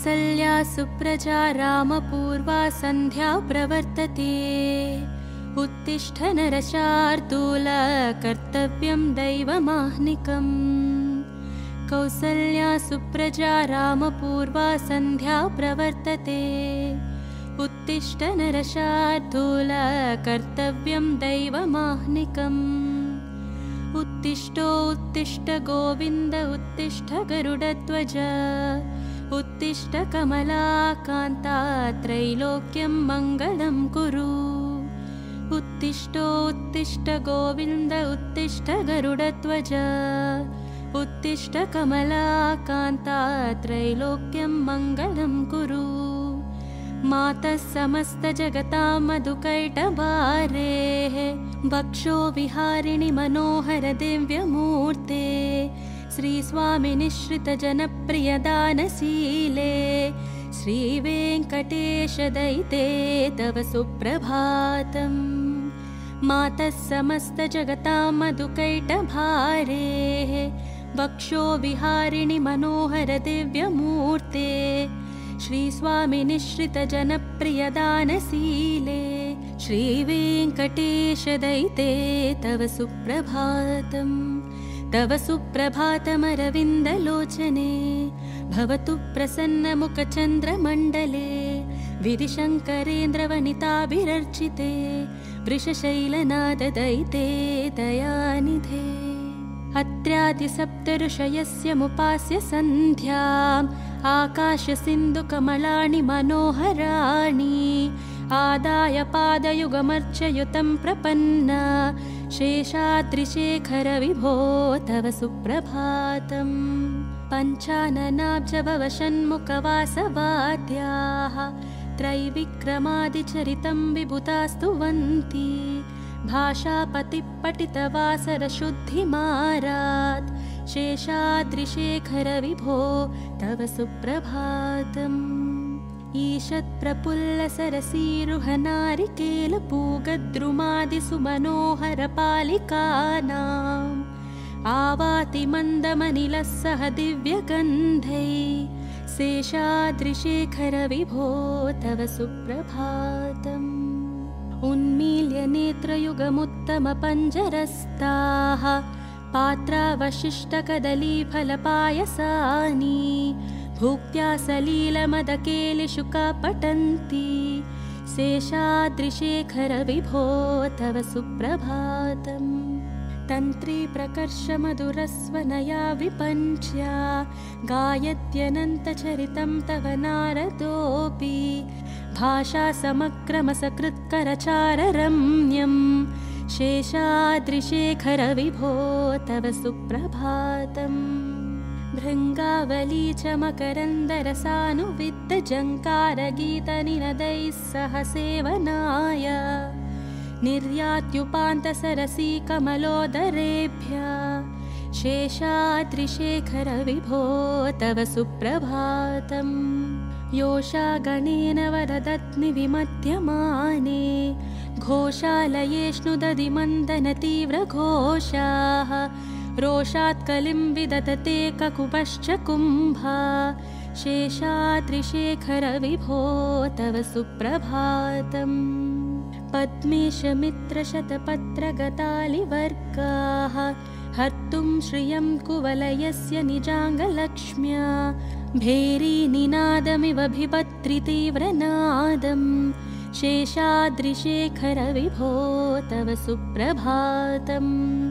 कौसल्या सुप्रजा रामपूर्वा सन्ध्या प्रवर्तते। उत्तिष्ठ नरशार्दूल कर्तव्यं दैवमाह्निकम्। कौसल्या सुप्रजा रामपूर्वा सन्ध्या प्रवर्तते। उत्तिष्ठ नरशार्दूल कर्तव्यं दैवमाह्निकम्। उत्तिष्ठ गोविन्द उत्तिष्ठ गरुडध्वज। उत्तिष्ठ कमलाकान्ता त्रैलोक्यं मङ्गलं कुरु। उत्तिष्ठ गोविन्द उत्तिष्ठ गरुडध्वज। उत्तिष्ठ कमलाकान्ता त्रैलोक्यं मङ्गलं कुरु। मातः समस्तजगतां मधुकैटभारेः वक्षो विहारिणि मनोहर दिव्यमूर्ते। श्रीस्वामिनिश्रितजनप्रियदानशीले श्रीवेङ्कटेशदयिते तव सुप्रभातम्। मातः समस्तजगतां मधुकैटभारेः वक्षो विहारिणि मनोहर दिव्यमूर्ते। श्रीस्वामिनिश्रितजनप्रियदानशीले श्रीवेङ्कटेशदयिते तव सुप्रभातम्। तव सुप्रभातमरविन्दलोचने भवतु प्रसन्नमुखचन्द्रमण्डले। विधिशङ्करेन्द्रवनिताभिरर्चिते वृषशैलनाददयिते दयानिधे। अत्र्यादिसप्तऋषयस्य मुपास्य सन्ध्याम् आकाशसिन्धुकमलानि मनोहराणि। आदाय पादयुगमर्चयुतं प्रपन्ना शेषाद्रिशेखर विभो तव सुप्रभातम्। पञ्चाननाब्जभवषण्मुखवासवाद्याः त्रैविक्रमादिचरितं विभुतास्तुवन्ति। भाषापतिपठितवासरशुद्धिमारात् शेषाद्रिशेखर विभो तव सुप्रभातम्। ईषत्प्रफुल्लसरसीरुहनारिकेलपूगद्रुमादिसुमनोहरपालिकानाम् आवाति मन्दमनिलः सह दिव्यगन्धै शेषाद्रिशेखर विभो तव सुप्रभातम्। उन्मील्य नेत्रयुगमुत्तमपञ्जरस्ताः पात्रावशिष्टकदलीफलपायसानि भुक्त्या सलीलमदकेलिशुका पठन्ति। शेषाद्रिशेखर विभो तव सुप्रभातम्। तन्त्री प्रकर्षमधुरस्वनया विपञ्च्या गायत्यनन्तचरितं तव नारदोऽपि। भाषासमक्रमसकृत्करचाररम्यं शेषाद्रिशेखर विभो तव सुप्रभातम्। भृङ्गावली च मकरन्दरसानुविद्धजङ्कारगीतनिनदैः सह सेवनाय निर्यात्युपान्तसरसी कमलोदरेभ्यः शेषाद्रिशेखर विभो तव सुप्रभातम्। योषागणेन वरदत्नि विमध्यमाने घोषालयेष्णुदधिमन्दनतीव्रघोषाः रोषात्कलिं विदधते ककुपश्च कुम्भा शेषाद्रिशेखर विभो तव सुप्रभातम्। पद्मेशमित्रशतपत्रगतालिवर्गाः हर्तुं श्रियं कुवलयस्य निजाङ्गलक्ष्म्या भेरीनिनादमिव बिभत्रितीव्रनादम् शेषाद्रिशेखर विभो तव सुप्रभातम्।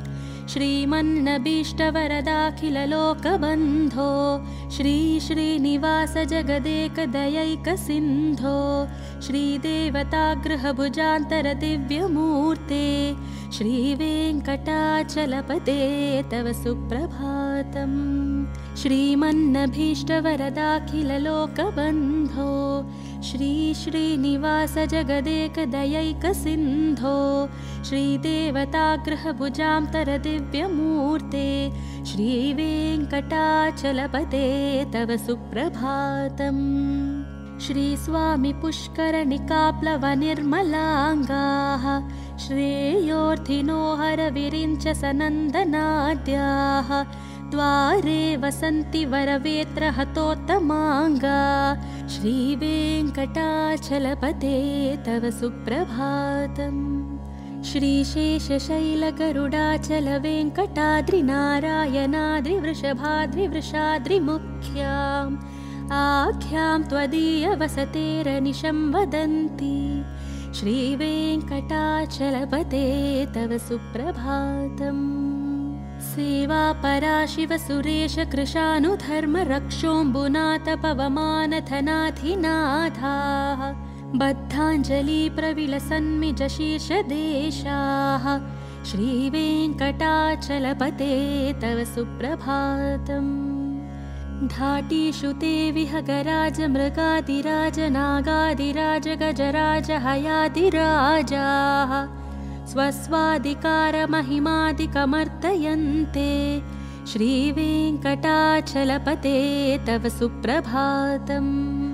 श्रीमन्नभीष्टवरदाखिललोकबन्धो श्रीनिवास जगदेकदयैकसिन्धो श्रीदेवतागृहभुजान्तरदिव्यमूर्ते श्रीवेङ्कटाचलपते तव सुप्रभातम्। श्रीमन्नभीष्टवरदाखिललोकबन्धो श्रीनिवास जगदेकदयैकसिन्धो श्रीदेवतागृहभुजान्तरदिव्यमूर्ते श्रीवेङ्कटाचलपते तव सुप्रभातम्। श्रीस्वामी पुष्करनिकाप्लवनिर्मलाङ्गाः श्रेयोर्थिनो हरविरिञ्च सनन्दनाद्याः द्वारे वसन्ति वरवेत्रहतोत्तमाङ्गा श्रीवेङ्कटाचलपते तव सुप्रभातम्। श्रीशेषशैलगरुडाचलवेङ्कटाद्रिनारायणाद्रिवृषभाद्रिवृषाद्रिमुख्याम् आख्यां त्वदीयवसतेरनिशं वदन्ति श्रीवेङ्कटाचलपते तव सुप्रभातम्। सेवापरा शिवसुरेश कृशानुधर्मरक्षोऽम्बुनाथ पवमानथनाधिनाथाः बद्धाञ्जलिप्रविलसन्निजशीर्षदेशाः श्रीवेङ्कटाचलपते तव सुप्रभातम्। धाटीषु ते विहगराज मृगादिराज नागादिराज गजराज हयादिराजाः स्वस्वादिकारमहिमादिकमर्तयन्ते श्रीवेङ्कटाचलपते तव सुप्रभातम्।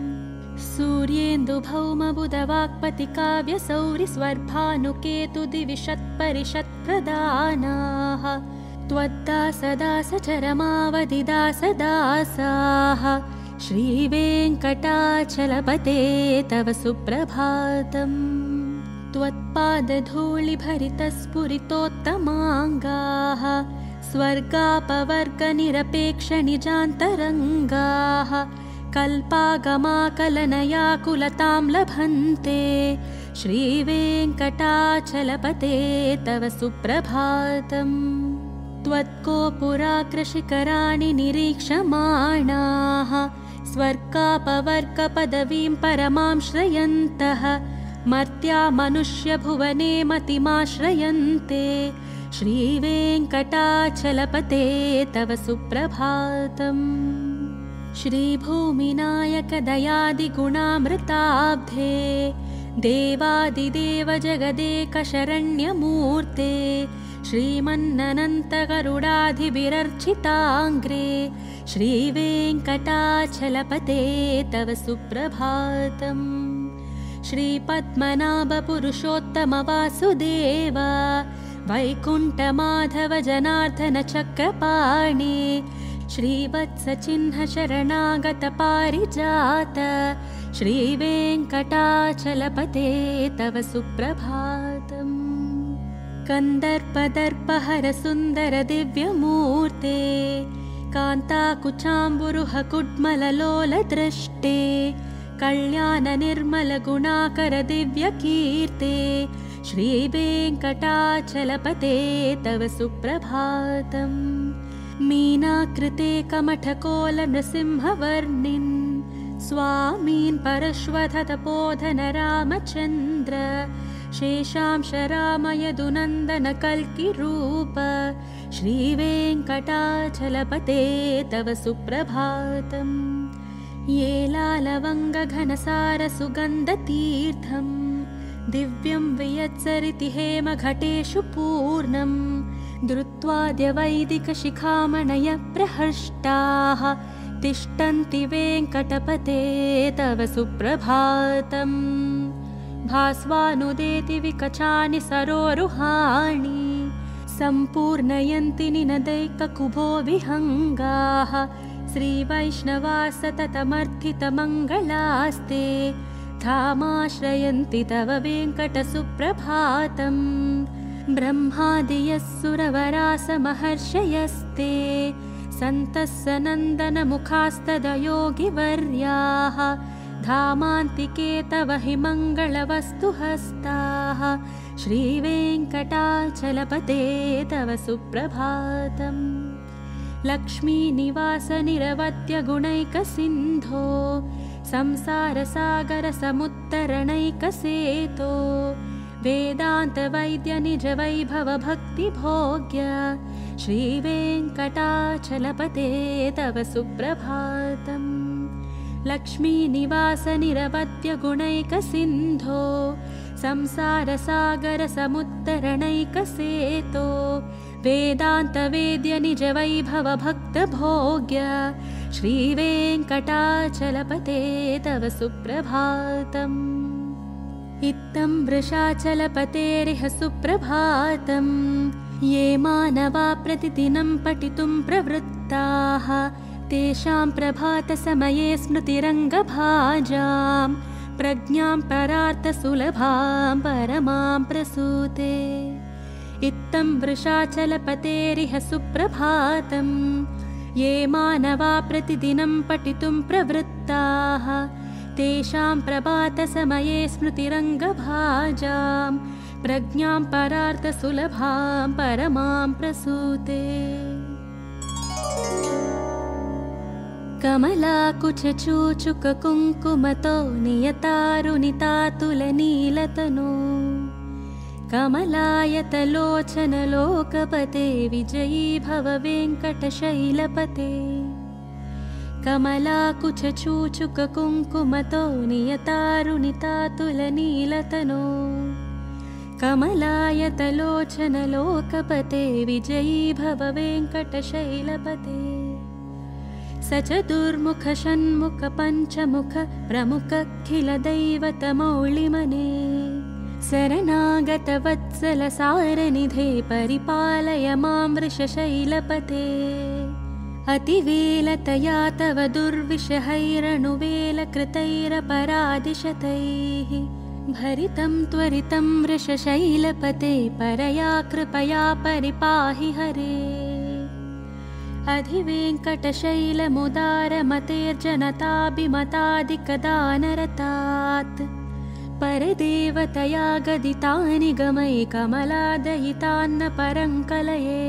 सूर्येन्दुभौमबुधवाक्पतिकाव्यसौरिस्वर्भानुकेतुदिविषत्परिषत्प्रदानाः त्वद्दासदासचरमावधिदासदासाः श्रीवेङ्कटाचलपते तव सुप्रभातम्। त्वत्पादधूलिभरितस्फुरितोत्तमाङ्गाः स्वर्गापवर्गनिरपेक्षनिजान्तरङ्गाः कल्पागमाकलनयाकुलतां लभन्ते श्रीवेङ्कटाचलपते तव सुप्रभातम्। त्वत्कोपुराग्रशिखराणि निरीक्षमाणाः स्वर्गापवर्गपदवीं परमां श्रयन्तः मर्त्या मनुष्यभुवने मतिमाश्रयन्ते श्रीवेङ्कटाचलपते तव सुप्रभातम्। श्रीभूमिनायकदयादिगुणामृताब्धे देवादिदेव जगदेकशरण्यमूर्ते श्रीमन्ननन्तगरुडाधिभिरर्चिताङ्ग्रे श्रीवेङ्कटाचलपते तव सुप्रभातम्। श्रीपद्मनाभपुरुषोत्तमवासुदेव वैकुण्ठमाधव जनार्दन चक्रपाणि श्रीवत्सचिह्नशरणागतपारिजात श्रीवेङ्कटाचलपते तव सुप्रभातम्। कन्दर्पदर्पहरसुन्दरदिव्यमूर्ते कान्ताकुचाम्बुरुहकुड्मललोलदृष्टे कल्याणनिर्मलगुणाकरदिव्यकीर्ते श्रीवेङ्कटाचलपते तव सुप्रभातम्। मीनाकृते कमठकोलनृसिंहवर्णिन् स्वामीन् परश्वथतपोधन रामचन्द्र शेषांशरामयदुनन्दनकल्किरूप श्रीवेङ्कटाचलपते तव सुप्रभातम्। ये लालवङ्गघनसारसुगन्धतीर्थम् दिव्यं वियत्सरिति हेमघटेषु पूर्णम् धृत्वाद्यवैदिकशिखामणय प्रहृष्टाः तिष्ठन्ति वेङ्कटपते तव सुप्रभातम्। भास्वानुदेति विकचानि सरोरुहाणि सम्पूर्णयन्ति निनदैककुभो विहङ्गाः श्रीवैष्णवा सततमर्थितमङ्गलास्ते धामाश्रयन्ति तव वेङ्कटसुप्रभातम्। ब्रह्मादियः सुरवरासमहर्षयस्ते सन्तः सनन्दनमुखास्तदयोगिवर्याः धामान्तिके तव हि मङ्गलवस्तुहस्ताः श्रीवेङ्कटाचलपते तव सुप्रभातम्। लक्ष्मीनिवासनिरवद्यगुणैकसिन्धो संसारसागरसमुत्तरणैकसेतो वेदान्तवैद्यनिजवैभवभक्तिभोग्य श्रीवेङ्कटाचलपते तव सुप्रभातम्। लक्ष्मीनिवासनिरवद्यगुणैकसिन्धो संसारसागरसमुत्तरणैकसेतो वेदान्तवेद्यनिजवैभवभक्तभोग्य श्रीवेङ्कटाचलपते तव सुप्रभातम्। इत्थं वृषाचलपतेरिह सुप्रभातम्। ये मानवा प्रतिदिनं पठितुं प्रवृत्ताः प्रवृत्ताः तेषां प्रभातसमये स्मृतिरङ्गभाजां प्रज्ञां परार्थसुलभां परमां प्रसूते। इत्थं वृषाचलपतेरिह सुप्रभातं ये मानवा प्रतिदिनं पठितुं प्रवृत्ताः तेषां प्रभातसमये स्मृतिरङ्गभाजां प्रज्ञां परार्थसुलभां परमां प्रसूते। कमलाकुचूचुककुङ्कुमतो नियतारुणितातुलनीलतनो कमलायतलोचनलोकपते विजयी भव वेङ्कटशैलपते। कमलाकुचूचुककुङ्कुमतो नियतारुणितातुलनीलतनो कमलायतलोचनलोकपते विजयी भव वेङ्कटशैलपते। सचतुर्मुख षण्मुख पञ्चमुख प्रमुखखिलदैवतमौलिमने शरणागतवत्सलसारनिधे परिपालय मां वृषशैलपते। अतिवेलतया तव दुर्विषहैरनुवेलकृतैरपरादिशतैः भरितं त्वरितं वृषशैलपते परया कृपया परिपाहि हरे। अधिवेङ्कटशैलमुदारमतेर्जनताभिमतादिकदानरतात् परदेवतया गदितानि गमै कमलादयितान्न परङ्कलये।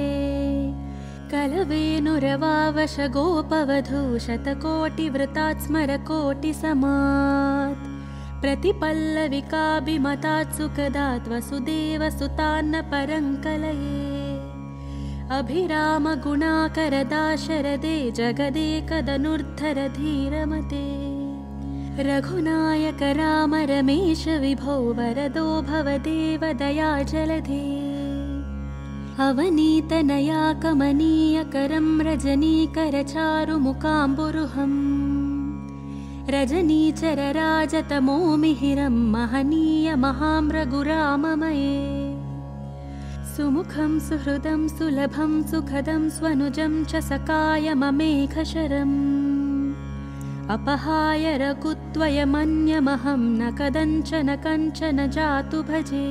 कलवेनुरवावशगोपवधू शतकोटिवृतात् स्मरकोटिसमात् प्रतिपल्लविकाभिमतात् सुखदात् वसुदेवसुतान्न परङ्कलये। अभिरामगुणाकरदाशरदे जगदेकदनुर्धर धीरमते। रघुनायक राम रमेश विभो वरदो भवदेव दयाजलधे। अवनीतनया कमनीयकरं रजनीकरचारुमुकाम्बुरुहम् रजनीचरराजतमोमिहिरं महनीयमहां रघुराममये। सुमुखं सुहृदं सुलभं सुखदं स्वनुजं च सकायममेघशरम् अपहाय रघुत्वयमन्यमहं न कदञ्चन कञ्चन जातु भजे।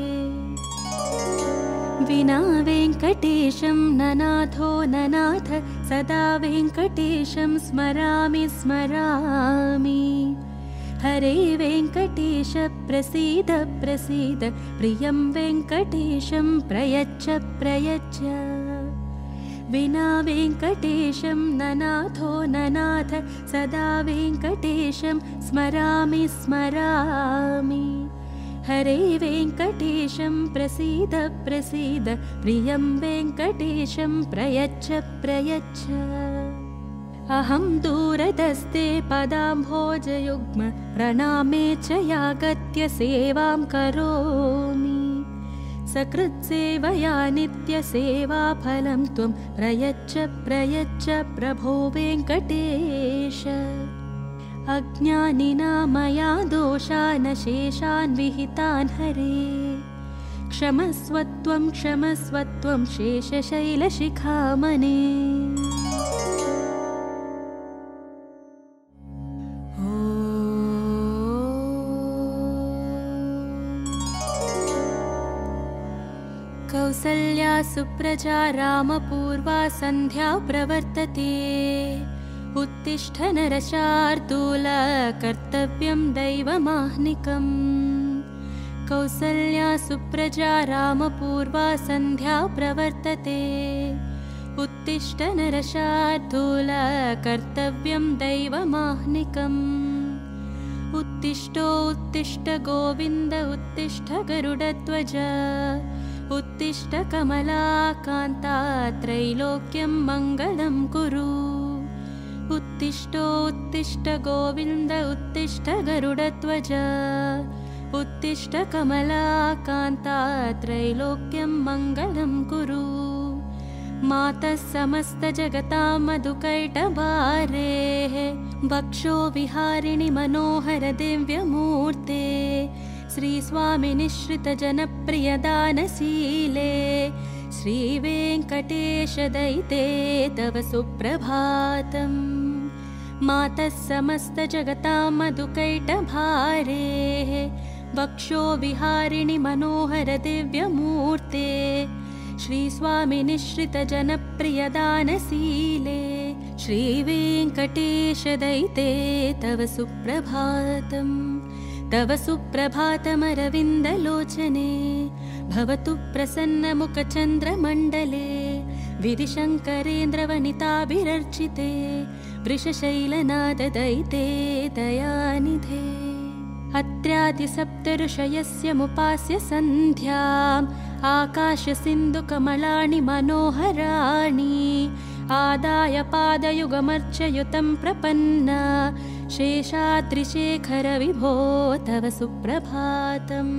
विना वेङ्कटेशं ननाथो ननाथ सदा वेङ्कटेशं स्मरामि स्मरामि। हरे वेङ्कटेश प्रसीद प्रसीद प्रियं वेङ्कटेशं प्रयच्छ प्रयच्छ। विना वेङ्कटेशं ननाथो ननाथ सदा वेङ्कटेशं स्मरामि स्मरामि। हरे वेङ्कटेशं प्रसीद प्रसीद प्रियं वेङ्कटेशं प्रयच्छ प्रयच्छ। अहं दूरदस्ते पदाम्भोजयुग्म प्रणामे च यागत्य सेवां करोमि। सकृत्सेवया नित्यसेवाफलं त्वं प्रयच्छ प्रयच्छ प्रभो वेङ्कटेश। अज्ञानिना मया दोषान् शेषान् विहितान् हरे। क्षमस्वत्वं क्षमस्वत्वं शेषशैलशिखामणे। कौसल्या सुप्रजा रामपूर्वा सन्ध्या प्रवर्तते। उत्तिष्ठ नरशार्दूल कर्तव्यं दैवमाह्निकम्। कौसल्या सुप्रजा रामपूर्वा सन्ध्या प्रवर्तते। उत्तिष्ठ नरशार्दूल कर्तव्यं दैवमाह्निकम्। उत्तिष्ठ गोविन्द उत्तिष्ठ गरुडध्वज। उत्तिष्ठ कमलाकान्ता त्रैलोक्यं मङ्गलं कुरु। उत्तिष्ठ गोविन्द उत्तिष्ठ गरुडध्वज। उत्तिष्ठ कमलाकान्ता त्रैलोक्यं मङ्गलं कुरु। मातः समस्तजगतां मधुकैटभारेः वक्षो विहारिणि मनोहर दिव्यमूर्ते। श्रीस्वामिनिश्रितजनप्रियदानशीले श्रीवेङ्कटेश्वरि श्रीवेङ्कटेश दयिते तव सुप्रभातम् मातः समस्तजगतां मधुकैटभारेः वक्षो विहारिणि मनोहर दिव्यमूर्ते श्रीस्वामिनिश्रितजनप्रियदानशीले श्रीवेङ्कटेश दयिते तव सुप्रभातम् तव सुप्रभातमरविन्दलोचने भवतु प्रसन्नमुखचन्द्रमण्डले विधिशङ्करेन्द्रवनिताभिरर्चिते वृषशैलनाददयिते दयानिधे अत्र्यादिसप्तऋषयस्य मुपास्य सन्ध्याम् आकाशसिन्धुकमलानि मनोहराणि आदाय पादयुगमर्चयुतं प्रपन्ना शेषाद्रिशेखर विभो तव सुप्रभातम्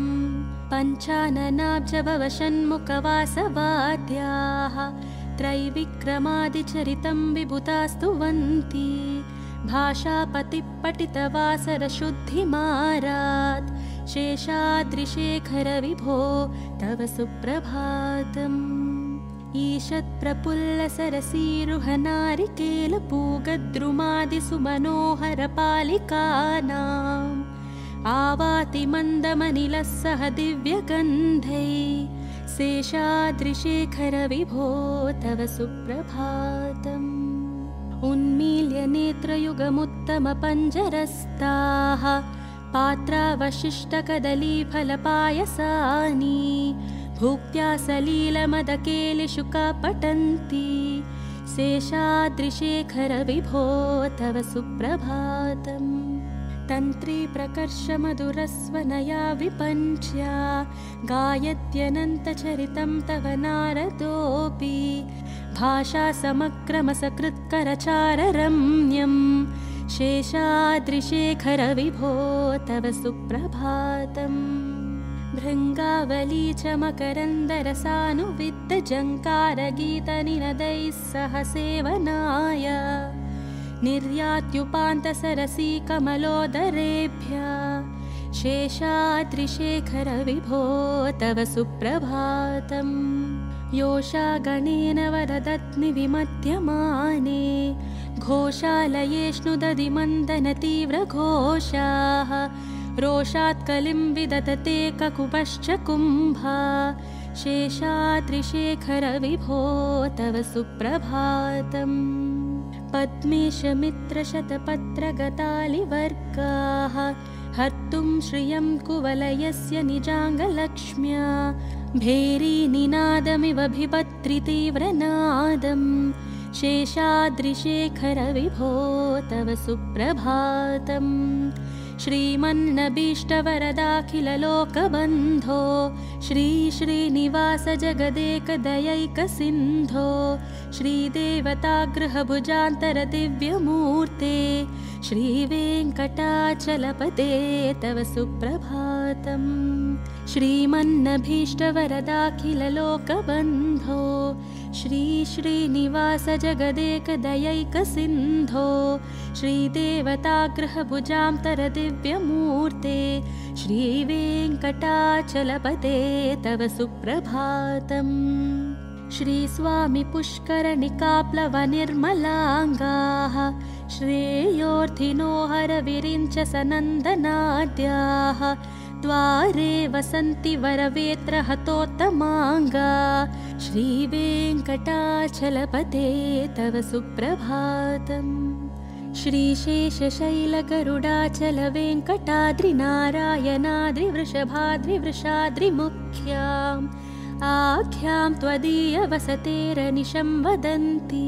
पञ्चाननाब्जभवषण्मुखवासवाद्याः त्रैविक्रमादिचरितं विभुतास्तुवन्ति भाषापतिपठितवासरशुद्धिमारात् शेषाद्रिशेखर विभो तव सुप्रभातम् ईषत्प्रफुल्लसरसीरुहनारिकेलपूगद्रुमादिसुमनोहरपालिकानाम् आवाति मन्दमनिलः सह दिव्यगन्धै शेषाद्रिशेखर विभो तव सुप्रभातम् उन्मील्य नेत्रयुगमुत्तमपञ्जरस्ताः पात्रावशिष्टकदलीफलपायसानि भुक्त्या सलीलमदकेलिशुका पठन्ति शेषाद्रिशेखर विभो तव सुप्रभातम् तन्त्री प्रकर्षमधुरस्वनया विपञ्च्या गायत्यनन्तचरितं तव नारदोऽपि भाषासमक्रमसकृत्करचाररम्यं शेषाद्रिशेखर विभो तव सुप्रभातम् भृङ्गावली च मकरन्दरसानुविद्धजङ्कारगीतनिनदैः सह सेवनाय निर्यात्युपान्तसरसी कमलोदरेभ्यः शेषाद्रिशेखर विभो तव सुप्रभातम् योषागणेन वरदत्नि विमध्यमाने घोषालयेष्णुदधिमन्दनतीव्रघोषाः रोषात् कलिं विदधते ककुभश्च कुम्भा शेषाद्रिशेखर विभो तव सुप्रभातम् पद्मेशमित्रशतपत्रगतालिवर्गाः हर्तुं श्रियं कुवलयस्य निजाङ्गलक्ष्म्या भेरीनिनादमिव बिभत्रितीव्रनादं शेषाद्रिशेखर विभो तव सुप्रभातम् श्रीमन्नभीष्टवरदाखिललोकबन्धो श्रीश्रीनिवास जगदेकदयैकसिन्धो श्रीदेवतागृहभुजान्तरदिव्यमूर्ते श्रीवेङ्कटाचलपते तव सुप्रभातम् श्रीमन्नभीष्टवरदाखिललोकबन्धो श्रीश्रीनिवास जगदेकदयैकसिन्धो श्रीदेवतागृहभुजान्तरदिव्यमूर्ते श्रीवेङ्कटाचलपते तव सुप्रभातम् श्रीस्वामि पुष्करनिकाप्लवनिर्मलाङ्गाः श्रेयोर्थिनो हरविरिञ्च सनन्दनाद्याः द्वारे वसन्ति वरवेत्रहतोत्तमाङ्गा श्रीवेङ्कटाचलपते तव सुप्रभातम् श्रीशेषशैलगरुडाचलवेङ्कटाद्रिनारायणाद्रिवृषभाद्रिवृषाद्रिमुख्याम् आख्यां त्वदीयवसतेरनिशं वदन्ति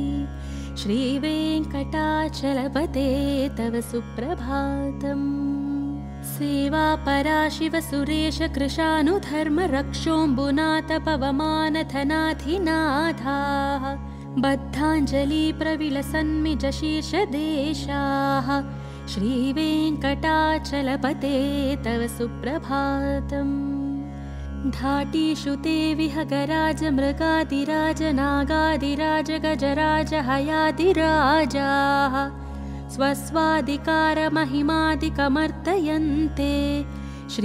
श्रीवेङ्कटाचलपते तव सुप्रभातम् सेवापरा शिवसुरेश कृशानुधर्मरक्षोऽम्बुनाथ पवमानधनाधिनाथाः बद्धाञ्जलिप्रविलसन्मिजशीर्षदेशाः श्रीवेङ्कटाचलपते तव सुप्रभातम् धाटीषु ते विहगराज मृगादिराज नागादिराज गजराज हयादिराजाः स्वस्वाधिकारमहिमादिकमर्तयन्ते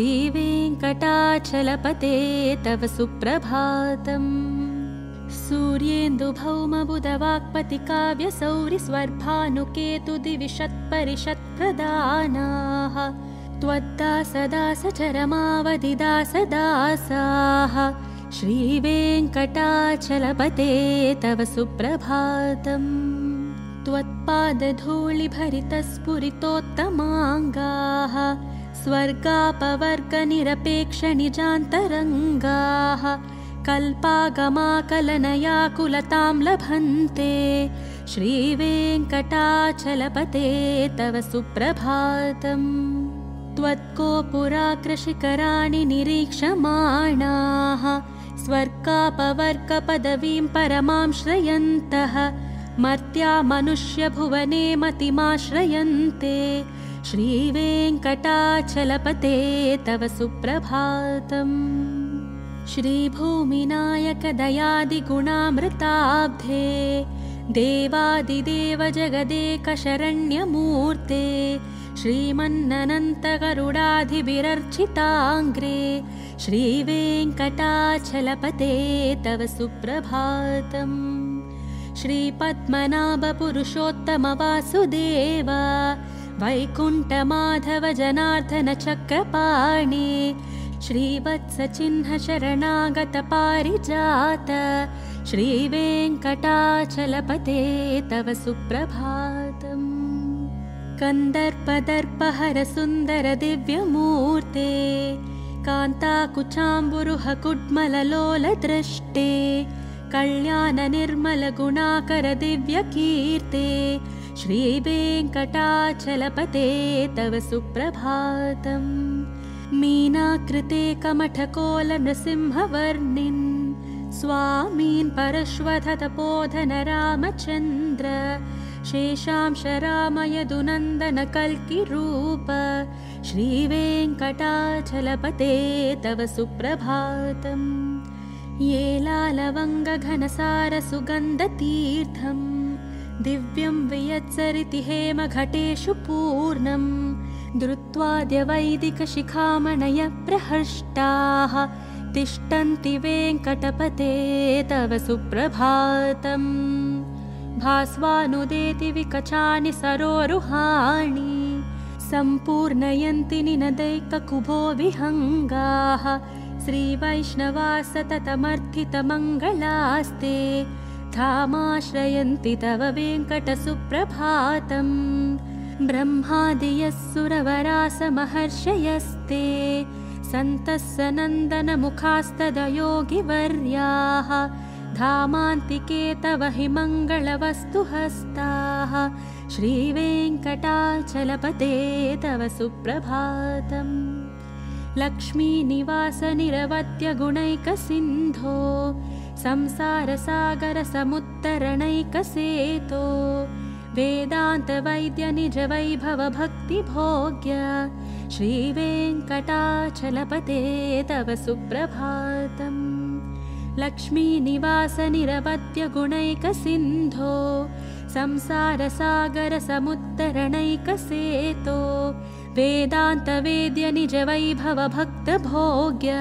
श्रीवेङ्कटाचलपते तव सुप्रभातम् सूर्य सूर्येन्दुभौमबुधवाक्पतिकाव्यसौरिस्वर्भानुकेतुदिविषत्परिषत्प्रदानाः त्वद्दासदासचरमावधिदासदासाः श्रीवेङ्कटाचलपते तव सुप्रभातम् त्वत्पादधूलिभरितस्फुरितोत्तमाङ्गाः स्वर्गापवर्गनिरपेक्षनिजान्तरङ्गाः कल्पागमाकलनयाकुलतां लभन्ते श्रीवेङ्कटाचलपते तव सुप्रभातम् त्वत्कोपुराग्रशिखराणि निरीक्षमाणाः स्वर्गापवर्गपदवीं परमां श्रयन्तः मर्त्या मनुष्यभुवने मतिमाश्रयन्ते श्रीवेङ्कटाचलपते तव सुप्रभातम् श्रीभूमिनायकदयादिगुणामृताब्धे देवादिदेव जगदेकशरण्यमूर्ते श्रीमन्ननन्तगरुडाधिभिरर्चिताङ्ग्रे श्रीवेङ्कटाचलपते तव सुप्रभातम् श्रीपद्मनाभपुरुषोत्तमवासुदेव वैकुण्ठमाधव जनार्दन चक्रपाणि श्रीवत्सचिह्न शरणागत पारिजात श्रीवेङ्कटाचलपते तव सुप्रभातम् कन्दर्पदर्पहर सुन्दर दिव्यमूर्ते कान्ताकुचाम्बुरुह कुड्मललोलदृष्टे कल्याण निर्मल गुणाकर दिव्यकीर्ते श्रीवेङ्कटाचलपते तव सुप्रभातम् मीनाकृते कमठकोल नृसिंहवर्णिन् स्वामीन् परश्वधतपोधन रामचन्द्र शेषांश रामयदुनन्दन कल्किरूप श्रीवेङ्कटाचलपते तव सुप्रभातम् येलालवङ्गघनसार सुगन्धतीर्थम् दिव्यं वियत्सरिति हेमघटेषु पूर्णम् धृत्वाद्य वैदिकशिखामणय प्रहृष्टाः तिष्ठन्ति वेङ्कटपते तव सुप्रभातम् भास्वानुदेति विकचानि सरोरुहाणि सम्पूर्णयन्ति निनदैककुभो विहङ्गाः श्रीवैष्णवासततमर्थितमङ्गलास्ते धामाश्रयन्ति तव वेङ्कटसुप्रभातम् ब्रह्मादियः सुरवरासमहर्षयस्ते सन्तः सनन्दनमुखास्तदयोगिवर्याः धामान्तिके तव हि मङ्गलवस्तुहस्ताः श्रीवेङ्कटाचलपते तव सुप्रभातम् लक्ष्मीनिवास निरवत्य गुणैकसिन्धो संसारसागरसमुत्तरणैकसेतो वेदान्तवैद्य निज वैभव भक्तिभोग्य श्रीवेङ्कटाचलपते तव सुप्रभातम् लक्ष्मीनिवास निरवत्य गुणैकसिन्धो संसारसागरसमुत्तरणैकसेतो वेदान्तवेद्य निज वैभव भक्तभोग्य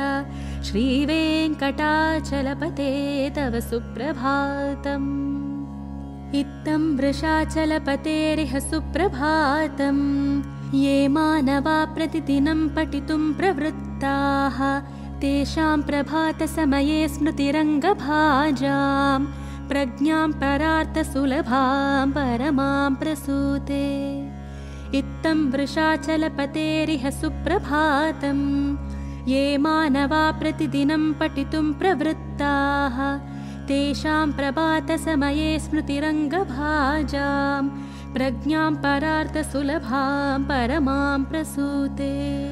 श्रीवेङ्कटाचलपते तव सुप्रभातम् इत्थं वृषाचलपतेरिह सुप्रभातम् ये मानवा प्रतिदिनं पठितुं प्रवृत्ताः तेषां प्रभातसमये स्मृतिरङ्गभाजां प्रज्ञां परार्थसुलभां परमां प्रसूते इत्थं वृषाचलपतेरिह सुप्रभातम् ये मानवा प्रतिदिनं पठितुं प्रवृत्ताः तेषां प्रभातसमये स्मृतिरङ्गभाजां प्रज्ञां परार्थसुलभां परमां प्रसूते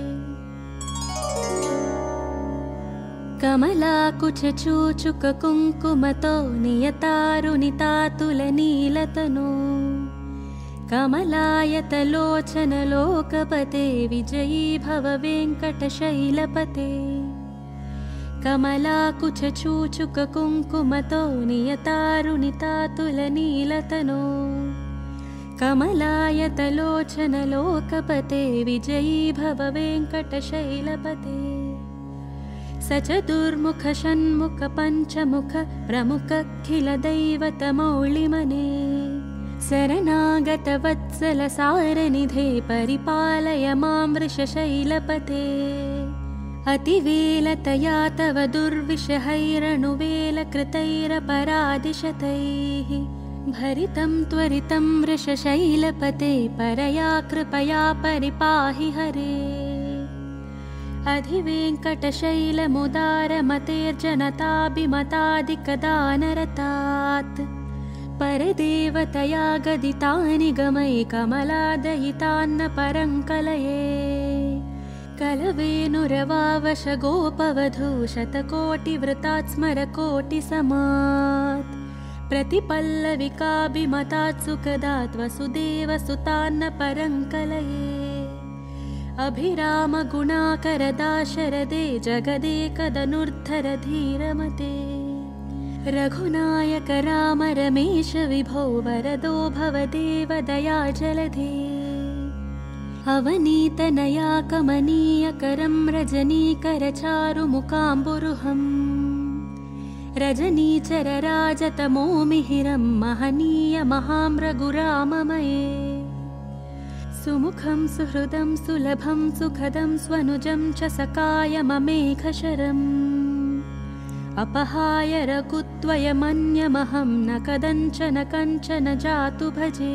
कमलाकुचूचुककुङ्कुमतो नियतारुणितातुलनीलतनो कमलायतलोचनलोकपते विजयी भव वेङ्कटशैलपते कमलाकुचूचुककुङ्कुमतो नियतारुणितातुलनीलतनो कमलायतलोचनलोकपते विजयी भव वेङ्कटशैलपते स चतुर्मुख षण्मुख पञ्चमुख प्रमुखखिलदैवतमौलिमने शरणागतवत्सलसारनिधे परिपालय मां वृषशैलपते अतिवेलतया तव दुर्विषहैरनुवेलकृतैरपराधिशतैः भरितं त्वरितं वृषशैलपते परया कृपया परिपाहि हरे अधिवेङ्कटशैलमुदारमतेर्जनताभिमतादिकदानरतात् परदेवतया गदितानि गमयि कमलादयितान्न परङ्कलये कलवेनुरवावशगोपवधूशतकोटिवृतात् स्मरकोटिसमात् प्रतिपल्लविकाभिमतात् सुखदात् वसुदेवसुतान्न परङ्कलये अभिरामगुणाकरदाशरदे जगदेकदनुर्धर धीरमते रघुनायक राम रमेश विभो वरदो भवदेव दयाजलधे अवनीतनया कमनीयकरं रजनीकरचारुमुकाम्बुरुहम् रजनीचरराजतमोमिहिरं महनीयमहाम्रघुराममये सुमुखं सुहृदं सुलभं सुखदं स्वनुजं च सकायममेघशरम् अपहाय रघुत्वयमन्यमहं न कदञ्चन कञ्चन जातु भजे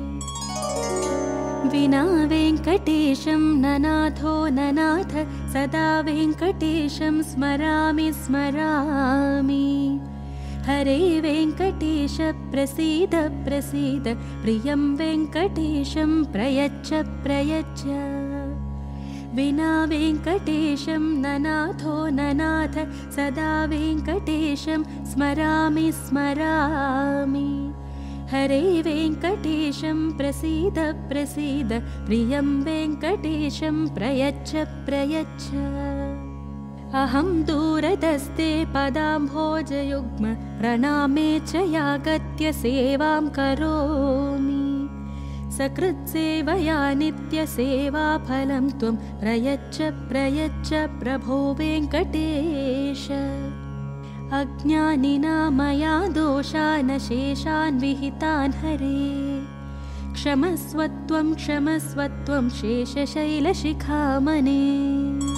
विना वेङ्कटेशं ननाथो ननाथ सदा वेङ्कटेशं स्मरामि स्मरामि हरे वेङ्कटेश प्रसीद प्रसीद प्रियं वेङ्कटेशं प्रयच्छ प्रयच्छ विना वेङ्कटेशं ननाथो ननाथ सदा वेङ्कटेशं स्मरामि स्मरामि हरे वेङ्कटेशं प्रसीद प्रसीद प्रियं वेङ्कटेशं प्रयच्छ प्रयच्छ अहं दूरदस्ते पदाम्भोजयुग्म प्रणामे च यागत्य सेवां करोमि सकृत्सेवया नित्यसेवाफलं त्वं प्रयच्छ प्रयच्छ प्रभो वेङ्कटेश अज्ञानिना मया दोषान् शेषान् विहितान् हरे क्षमस्व त्वं शेषशैलशिखामणे।